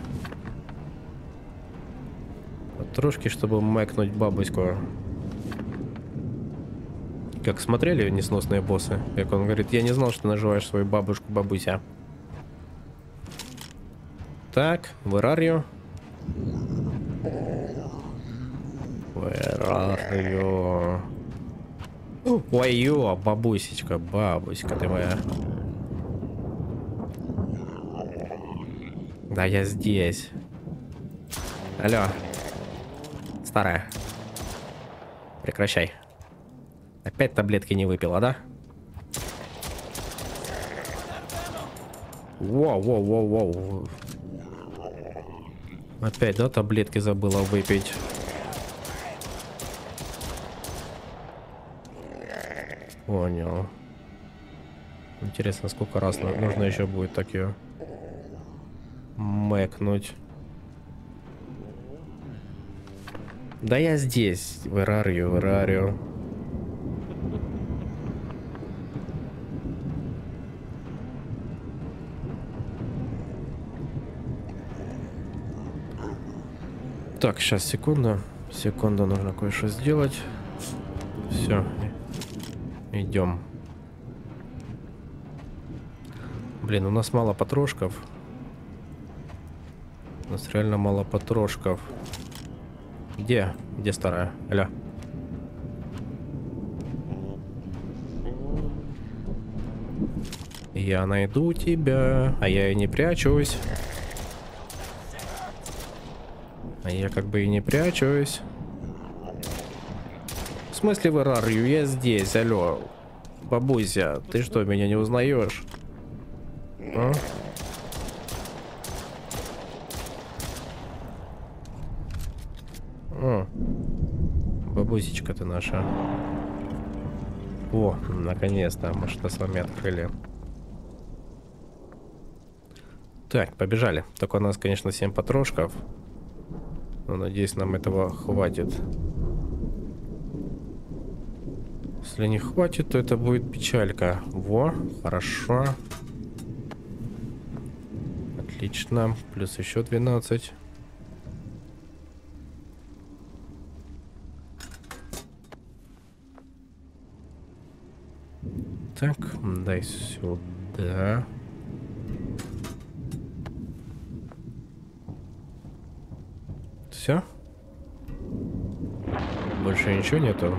Потрошки, чтобы мэкнуть бабуську. Как смотрели несносные боссы? Как он говорит, я не знал, что ты называешь свою бабушку бабуся. Так, where are you? Where are you? Ой-ё, бабусечка, бабуська ты моя. Да, я здесь. Алло. Старая. Прекращай. Опять таблетки не выпила, да? Воу-воу-воу-воу. Опять, да, таблетки забыла выпить. Понял. Интересно, сколько раз нужно еще будет так ее мэкнуть. Да я здесь. Where are you? Where are you? Так, сейчас, секунду. Секунду, нужно кое-что сделать. Все. Идем. Блин, у нас мало потрошков. У нас реально мало потрошков. Где? Где старая? Алло. Я найду тебя, а я и не прячусь. А я как бы и не прячусь. В смысле, в Ирарию? Я здесь, алло. Бабуся, ты что, меня не узнаешь? А? О, бабусечка ты наша. О, наконец-то мы что с вами открыли. Так, побежали. Только у нас, конечно, семь потрошков. Но, надеюсь, нам этого хватит. Если не хватит, то это будет печалька. Во, хорошо. Отлично. Плюс еще двенадцать. Так, дай сюда. Все? Больше ничего нету?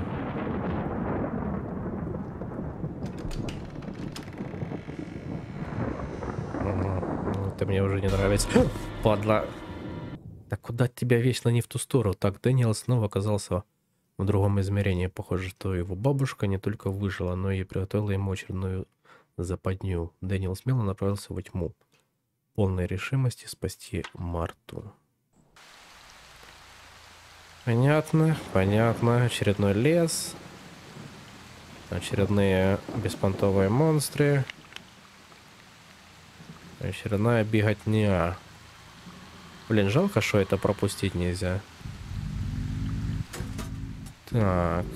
Это мне уже не нравится. Падла. Да куда тебя вечно не в ту сторону? Так, Дэниел снова оказался в другом измерении. Похоже, что его бабушка не только выжила, но и приготовила ему очередную западню. Дэниел смело направился во тьму, полной решимости спасти Марту. Понятно, понятно. Очередной лес. Очередные беспонтовые монстры. Очередная беготня. Блин, жалко, что это пропустить нельзя. Так.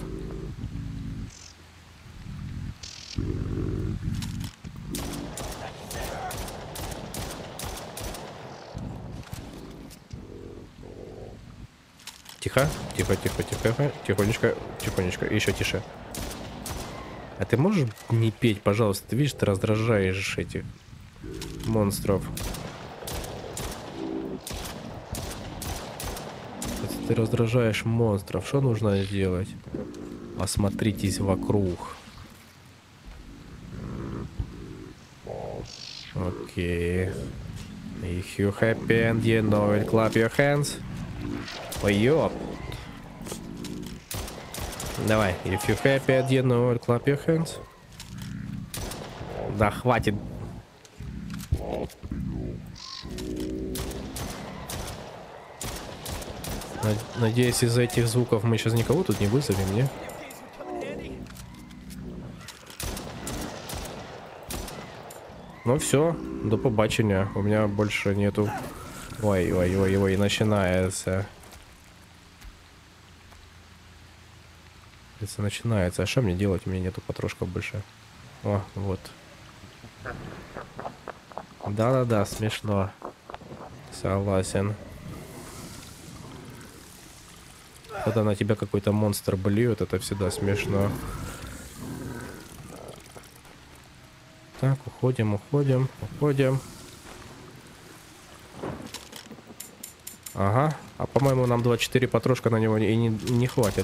Тихо, тихо, тихо, тихо, тихонечко, тихонечко, еще тише. А ты можешь не петь, пожалуйста? Ты видишь, ты раздражаешь этих монстров. Ты раздражаешь монстров. Что нужно сделать? Осмотритесь вокруг. Окей. If you happy and you know it, clap your hands. Ой, ёп. Давай. If you happy and you know it, clap your hands. Да, хватит. Надеюсь, из-за этих звуков мы сейчас никого тут не вызовем, не? Ну все, до побачення. У меня больше нету. Ой, ой, ой, ой, начинается. Это начинается. А что мне делать? У меня нету потрошков больше. О, вот. Да-да-да, смешно. Согласен. Когда на тебя какой-то монстр блюет, это всегда смешно. Так, уходим, уходим, уходим. Ага. А по-моему, нам двадцать четыре патрошка на него и не, не хватит.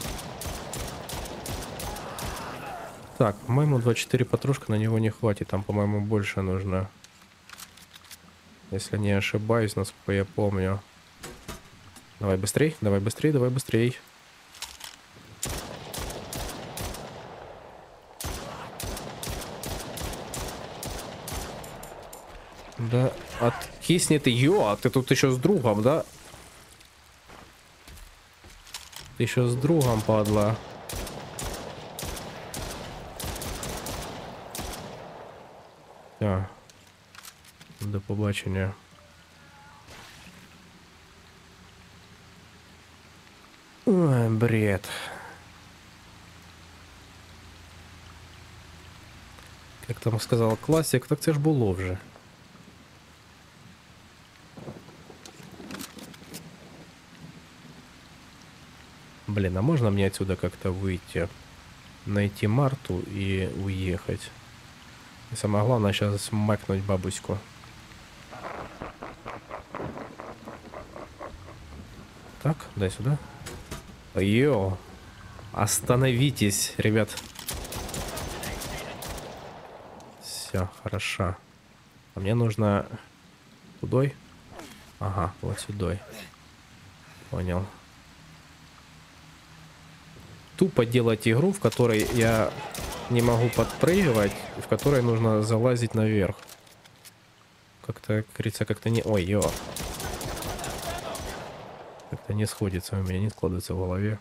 Так, по-моему, двадцать четыре патрошка на него не хватит. Там, по-моему, больше нужно. Если не ошибаюсь, насколько я помню. Давай быстрей, давай быстрей, давай быстрей. Да, откисни ты, ё, а ты тут еще с другом, да? Ты еще с другом, падла. Так. До побачення. Ой, бред. Як там сказал классик, так це ж було вже. Блин, а можно мне отсюда как-то выйти? Найти Марту и уехать. И самое главное сейчас смакнуть бабуську. Так, дай сюда. Йо, остановитесь, ребят. Все, хорошо. А мне нужно тудой. Ага, вот сюда. Понял. Тупо делать игру, в которой я не могу подпрыгивать, в которой нужно залазить наверх. Как-то, как говорится, как-то не... Ой, ё. Как-то не сходится у меня, не складывается в голове.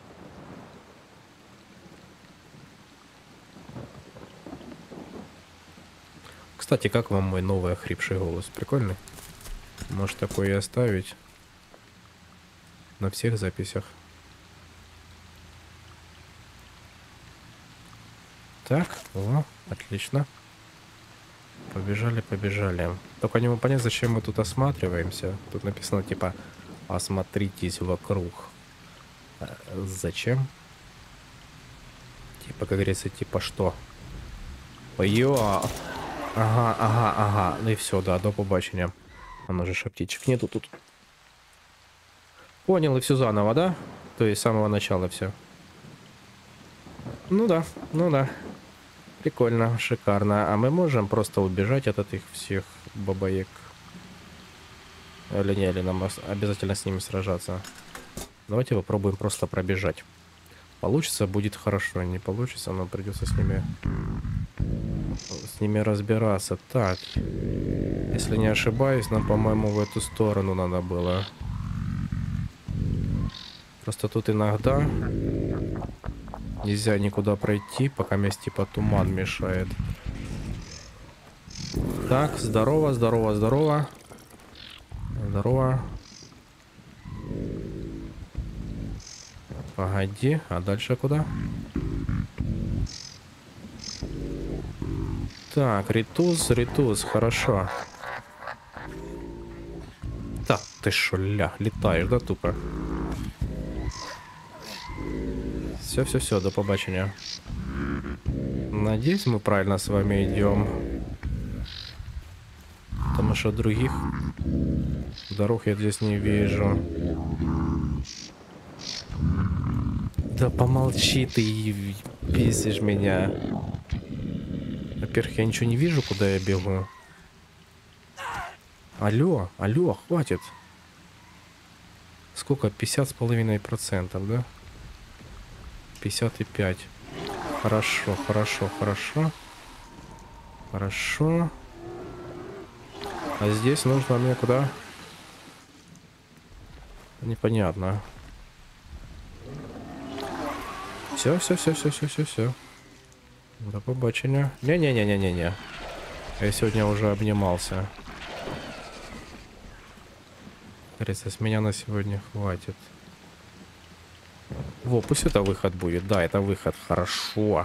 Кстати, как вам мой новый охрипший голос? Прикольный? Может, такой и оставить на всех записях. Так, о, отлично. Побежали, побежали. Только не могу понять, зачем мы тут осматриваемся. Тут написано типа осмотритесь вокруг. А зачем? Типа, как говорится, типа что? Ой-ё. Ага, ага, ага. Ну и все, да, до побачення. А ну же шаптичек нету тут. Понял, и все заново, да? То есть с самого начала все. Ну да, ну да. Прикольно, шикарно. А мы можем просто убежать от этих всех бабаек? Или не, или нам обязательно с ними сражаться? Давайте попробуем просто пробежать. Получится, будет хорошо. Не получится, но придется с ними... С ними разбираться. Так. Если не ошибаюсь, нам, по-моему, в эту сторону надо было. Просто тут иногда... Нельзя никуда пройти, пока месть типа туман мешает. Так, здорово, здорово, здорово. Здорово. Погоди, а дальше куда? Так, ритус, ритус, хорошо. Да, ты шо, ля, летаешь, да, тупо? Все, все, все, до побачення. Надеюсь, мы правильно с вами идем. Потому что других дорог я здесь не вижу. Да помолчи ты, бесишь меня. Во-первых, я ничего не вижу, куда я бегу. Алло, алло, хватит. Сколько? пятьдесят с половиной процентов, да? пятьдесят и пять. Хорошо, хорошо, хорошо. Хорошо. А здесь нужно мне куда? Непонятно. Все, все, все, все, все, все, все. До побачення. Не-не-не-не-не-не. Я сегодня уже обнимался. Кажется, с меня на сегодня хватит. Во, пусть это выход будет. Да, это выход. Хорошо.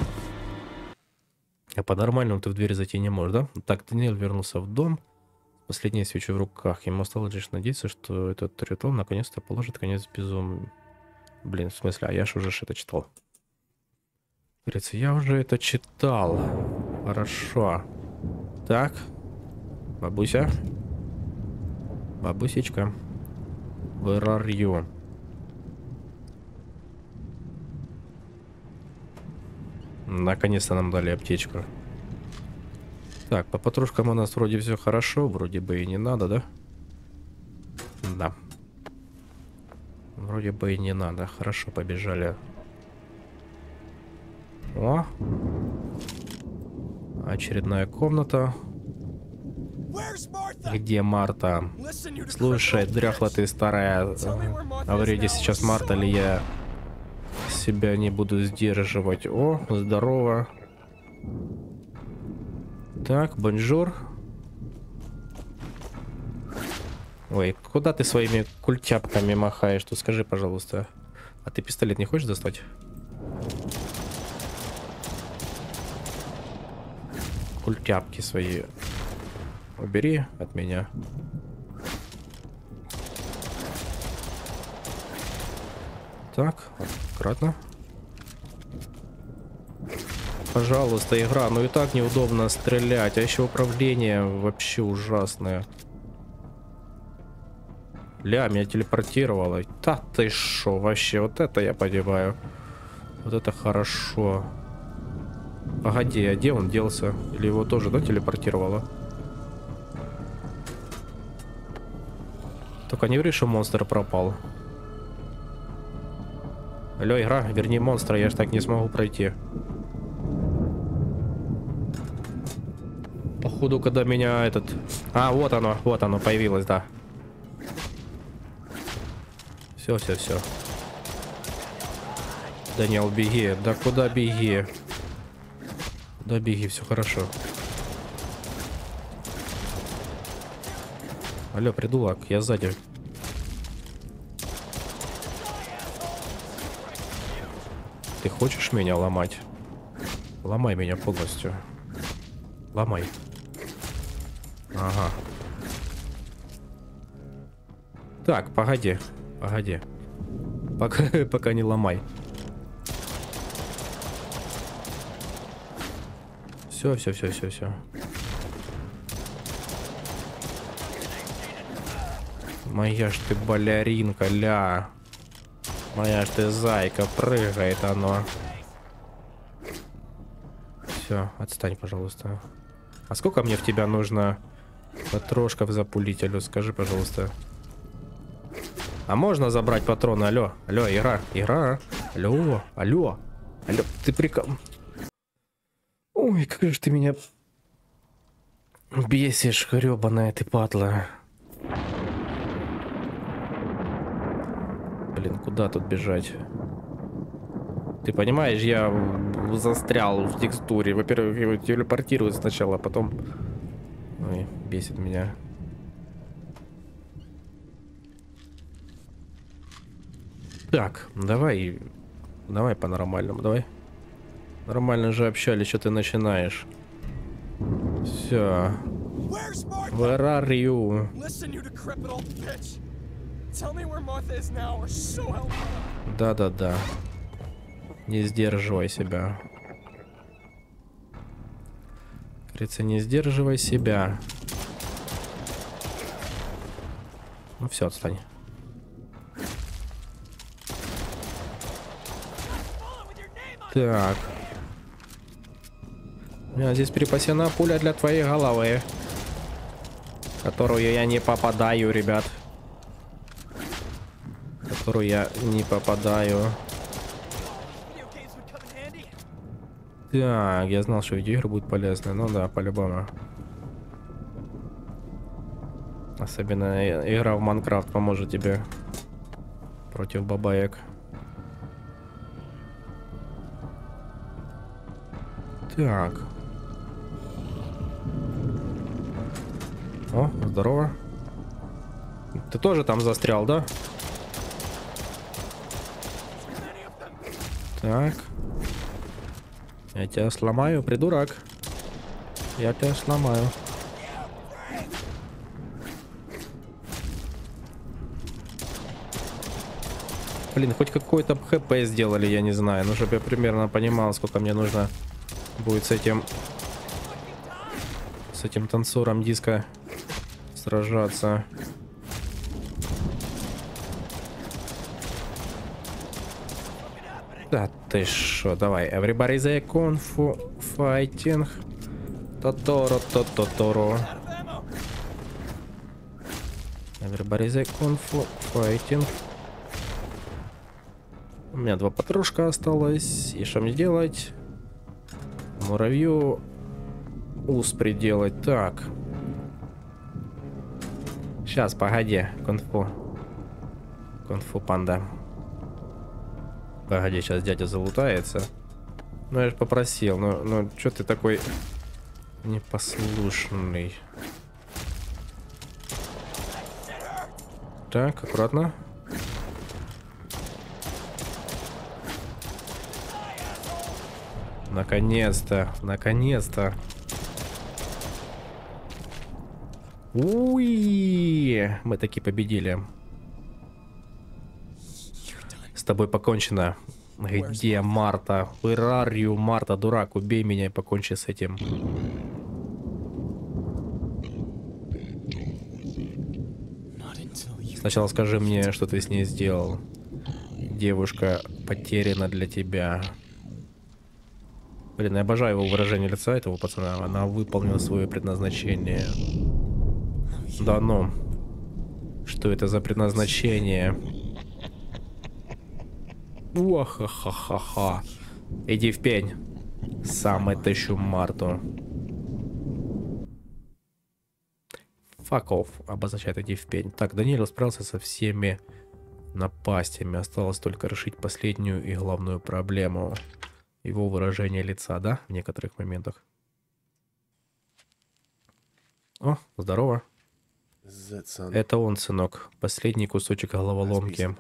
А по-нормальному ты в дверь зайти не можешь, да? Так, Даниэль вернулся в дом. Последняя свеча в руках. Ему осталось лишь надеяться, что этот ритуал наконец-то положит конец безумию. Блин, в смысле, а я же уже это читал. Говорится, я уже это читал. Хорошо. Так. Бабуся. Бабусечка. Where are you? Наконец-то нам дали аптечку. Так, по патрушкам у нас вроде все хорошо. Вроде бы и не надо, да? Да. Вроде бы и не надо. Хорошо, побежали. О! Очередная комната. Где Марта? Слушай, дряхла ты старая. Говорите сейчас, Марта ли я себя не буду сдерживать. О, здорово. Так, бонжур. Ой, куда ты своими культяпками махаешь? Тут скажи, пожалуйста. А ты пистолет не хочешь достать? Культяпки свои убери от меня. Так, аккуратно. Пожалуйста, игра. Ну и так неудобно стрелять. А еще управление вообще ужасное. Ля, меня телепортировало. Да ты шо, вообще, вот это я понимаю. Вот это хорошо. Погоди, а где он делся? Или его тоже, да, телепортировало? Только не говори, что монстр пропал. Алло, игра, верни монстра, я ж так не смогу пройти. Походу, когда меня этот... А, вот оно, вот оно, появилось, да. Все, все, все. Даниэл, беги. Да куда беги? Да беги, все хорошо. Алло, придурок, я сзади. Ты хочешь меня ломать? Ломай меня полностью. Ломай. Ага. Так, погоди. Погоди. Пока, пока не ломай. Все, все, все, все, все. Моя ж ты балеринка, ля. Моя ж ты зайка, прыгает оно. Все, отстань, пожалуйста. А сколько мне в тебя нужно патрошков запулить, алло, скажи, пожалуйста. А можно забрать патроны, алло, алло, игра, игра, алло, алло, алло, ты прикол... Ой, как же ты меня бесишь, гребаная ты падла. Блин, куда тут бежать? Ты понимаешь, я застрял в текстуре. Во-первых, его телепортируют сначала, а потом Ой, бесит меня. Так, давай, давай по-нормальному, давай. Нормально же общались, что ты начинаешь. Все. Where are you? Да-да-да. Не сдерживай себя. Говорится, не сдерживай себя. Ну все, отстань. Так. У меня здесь припасена пуля для твоей головы, которую я не попадаю, ребят. Которую я не попадаю. Так, я знал, что видеоигры будут полезны. Ну да, по-любому. Особенно игра в Майнкрафт поможет тебе против бабаек. Так. О, здорово. Ты тоже там застрял, да? Так. Я тебя сломаю, придурок. Я тебя сломаю. Блин, хоть какой-то хп сделали, я не знаю. Ну, чтобы я примерно понимал, сколько мне нужно будет с этим... С этим танцором диска сражаться. Да ты шо, давай. Everybody the kung fu fighting. Тоторо, тоторо. Everybody the kung fu fighting. У меня два патрушка осталось. И что мне делать? Муравью ус приделать. Так. Сейчас, погоди. Кунг-фу. Кунг-фу панда. Погоди, сейчас дядя залутается. Ну, я же попросил. Ну, ну что ты такой непослушный? Так, аккуратно. Наконец-то, наконец-то. Уи, мы таки победили. С тобой покончено. Где Марта? Where are you, Марта, дурак, убей меня и покончи с этим. Сначала скажи мне, что ты с ней сделал. Девушка потеряна для тебя. Блин, я обожаю его выражение лица, этого пацана. Она выполнила свое предназначение. Да ну. Что это за предназначение? Уахахахаха. Иди в пень. Сам отыщу Марту. Fuck off. Обозначает иди в пень. Так, Даниэль справился со всеми напастями. Осталось только решить последнюю и главную проблему. Его выражение лица, да? В некоторых моментах. О, здорово. Это он, сынок. Последний кусочек головоломки.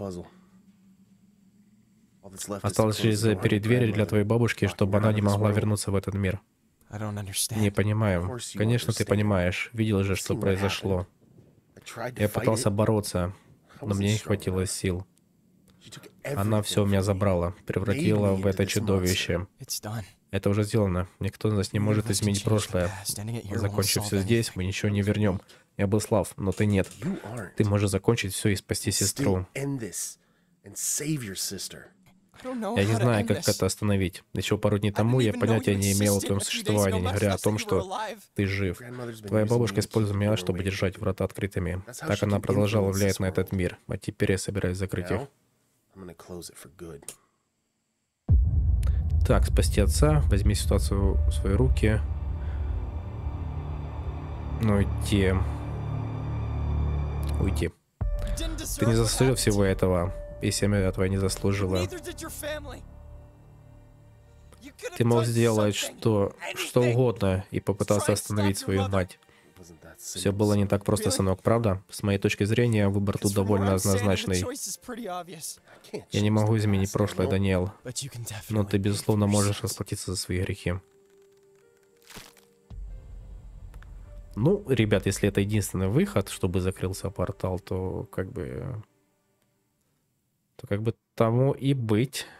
Осталось лишь запереть двери для твоей бабушки, чтобы она не могла вернуться в этот мир. Не понимаю. Конечно, ты понимаешь. Видел же, что произошло. Я пытался бороться, но мне не хватило сил. Она все у меня забрала, превратила в это чудовище. Это уже сделано. Никто из нас не может изменить прошлое. Закончив все здесь, мы ничего не вернем. Я был слаб, но ты нет. Ты можешь закончить все и спасти сестру. Я не знаю, как это остановить. Еще пару дней тому я понятия не имел о твоем существовании, не говоря о том, что ты жив. Твоя бабушка использовала меня, чтобы держать врата открытыми. Так она продолжала влиять на этот мир. А теперь я собираюсь закрыть их. Так, спасти отца. Возьми ситуацию в свои руки. Ну, уйти. Уйти. Ты не заслужил всего этого. И семья твоя не заслужила. Ты мог сделать что, что угодно и попытаться остановить свою мать. Все было не так просто, сынок, правда? С моей точки зрения, выбор тут довольно однозначный. Я не могу изменить прошлое, Даниэл. Но ты, безусловно, можешь расплатиться за свои грехи. Ну, ребят, если это единственный выход, чтобы закрылся портал, то как бы... То как бы тому и быть.